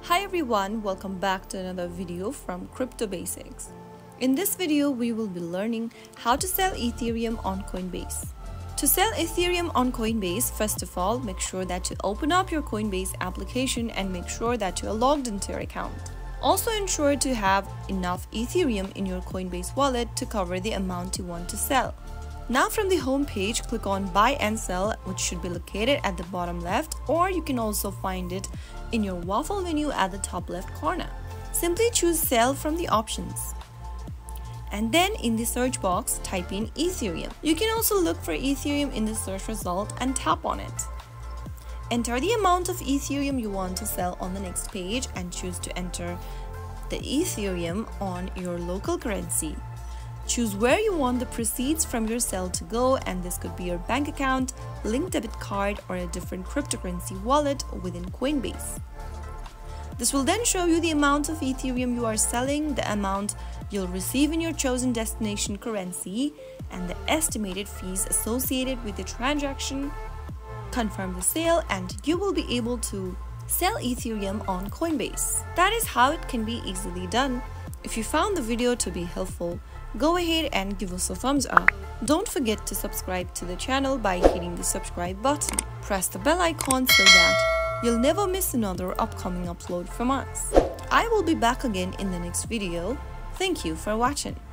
Hi everyone, welcome back to another video from Crypto Basics. In this video, we will be learning how to sell Ethereum on Coinbase. To sell Ethereum on Coinbase, first of all, make sure that you open up your Coinbase application and make sure that you are logged into your account. Also ensure to have enough Ethereum in your Coinbase wallet to cover the amount you want to sell. Now from the home page, click on Buy and Sell, which should be located at the bottom left, or you can also find it in your waffle menu at the top left corner. Simply choose Sell from the options. And then in the search box, type in Ethereum. You can also look for Ethereum in the search result and tap on it. Enter the amount of Ethereum you want to sell on the next page and choose to enter the Ethereum on your local currency. Choose where you want the proceeds from your sale to go, and this could be your bank account, linked debit card, or a different cryptocurrency wallet within Coinbase. This will then show you the amount of Ethereum you are selling, the amount you'll receive in your chosen destination currency, and the estimated fees associated with the transaction. Confirm the sale and you will be able to sell Ethereum on Coinbase. That is how it can be easily done. If you found the video to be helpful, go ahead and give us a thumbs up. Don't forget to subscribe to the channel by hitting the subscribe button. Press the bell icon so that you'll never miss another upcoming upload from us. I will be back again in the next video. Thank you for watching.